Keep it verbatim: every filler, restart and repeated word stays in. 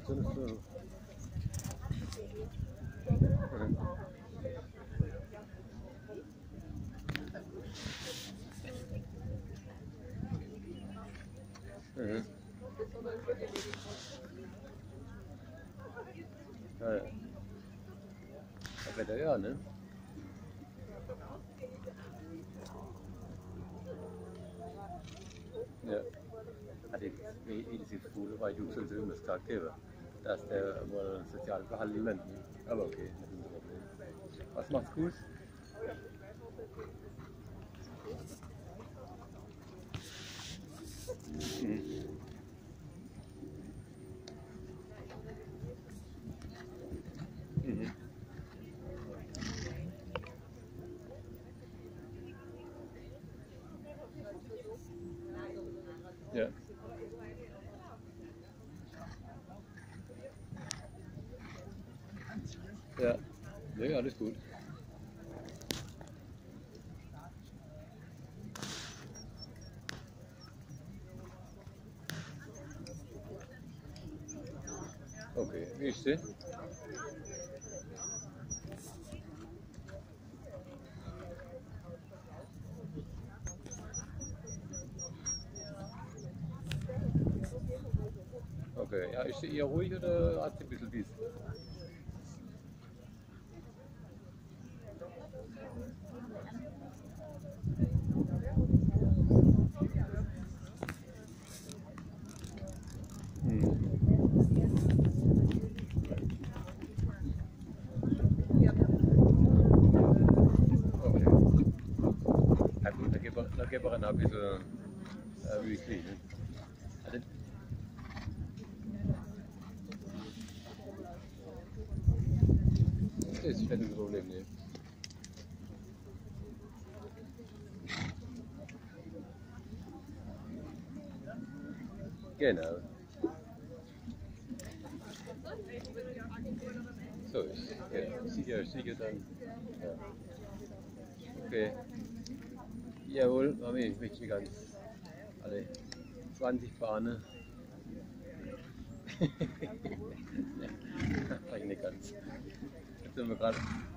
so, so. Mhm. Ja, ja. Das Wetter ja, ne? Ja. Hat jetzt wie diese Schule, weil du schon so gesagt hast, dass der wohl sozial behandelt wird. Aber okay, das ist ein Problem. Was macht's gut? Mhm. Mhm. Ja. Ja. Nee, alles gut. Okay, wie ist sie? Okay, ja, ist sie eher ruhig oder hat sie ein bisschen Biss? Mhm. Okay. Ja gut, dann geben wir, dann geben wir noch ein bisschen äh, Müsli. Ne? Also, das ist nicht das Problem. Ne? Genau. So ist es. Ja. Sieger, Sieger dann. Ja. Okay. Jawohl, Mami, ich möchte mich ganz alle zwanzig Bahnen. Ja, nicht ganz. Jetzt sind wir gerade